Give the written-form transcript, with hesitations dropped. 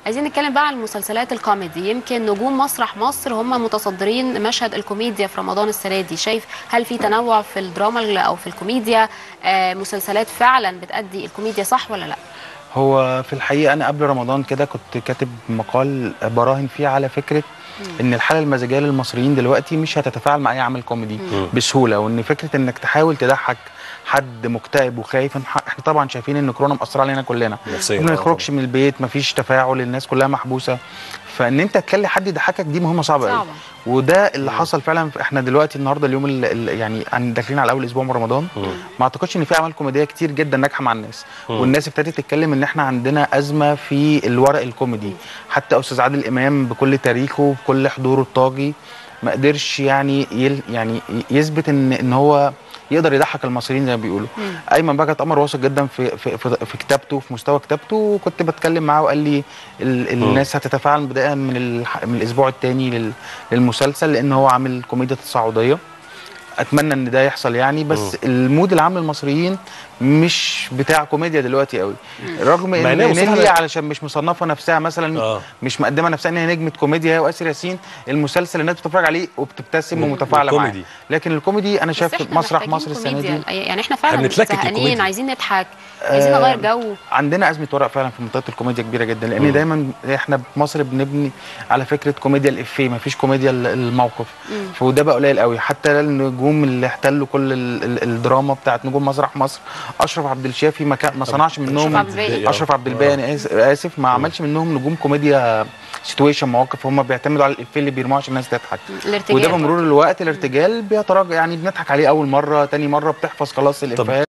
عايزين نتكلم بقى عن المسلسلات الكوميدي. يمكن نجوم مسرح مصر هم متصدرين مشهد الكوميديا في رمضان السنه دي. شايف هل في تنوع في الدراما او في الكوميديا؟ مسلسلات فعلا بتأدي الكوميديا صح ولا لا؟ هو في الحقيقه انا قبل رمضان كده كنت كاتب مقال براهن فيه على فكره ان الحاله المزاجيه للمصريين دلوقتي مش هتتفاعل مع اي عمل كوميدي بسهوله، وان فكره انك تحاول تضحك حد مكتئب وخايف. احنا طبعا شايفين ان كورونا مأثره علينا كلنا، ما نخرجش من البيت، ما فيش تفاعل، الناس كلها محبوسه، فان انت تخلي حد يضحكك دي مهمه صعبه قوي. وده اللي حصل فعلا. احنا دلوقتي النهارده اليوم يعني داخلين على اول اسبوع من رمضان، ما اعتقدش ان في اعمال كوميديه كتير جدا ناجحه مع الناس، والناس ابتدت تتكلم ان احنا عندنا ازمه في الورق الكوميدي. حتى استاذ عادل امام بكل تاريخه بكل حضوره الطاغي ما قدرش يعني يثبت ان هو يقدر يضحك المصريين زي ما بيقولوا. ايمن بهجت قمر واثق جدا في كتابته، في مستوى كتابته، وكنت بتكلم معاه وقال لي الناس هتتفاعل بدايه من الاسبوع الثاني للمسلسل، لان هو عامل كوميديا تصاعديه. اتمنى ان ده يحصل يعني، بس المود العام للمصريين مش بتاع كوميديا دلوقتي قوي، رغم ان نيلي علشان مش مصنفه نفسها مثلا مش مقدمه نفسها ان هي نجمه كوميديا هي واسر ياسين، المسلسل الناس بتتفرج عليه وبتبتسم ومتفاعله معاه. لكن الكوميدي انا شايف مسرح مصر السنه دي يعني احنا فعلا زهقانين، عايزين نضحك، عايزين نغير جو. عندنا ازمه ورق فعلا في منطقه الكوميديا كبيره جدا، لان دايما احنا في مصر بنبني على فكره كوميديا الافيه، ما فيش كوميديا الموقف، فده بقى قليل قوي. حتى النجوم اللي احتلوا كل الدراما بتاعت نجوم مسرح مصر، اشرف عبد الشافي ما صنعش منهم، اشرف عبد الباقي انا اسف ما عملش منهم نجوم كوميديا سيتويشن مواقف، هم بيعتمدوا على الافيه اللي بيرموه عشان الناس تضحك. وده بمرور الوقت الارتجال بيتراجع، يعني بنضحك عليه اول مره، تاني مره بتحفظ خلاص الافيهات.